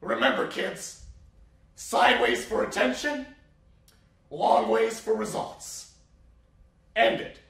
Remember, kids, sideways for attention, long ways for results. End it.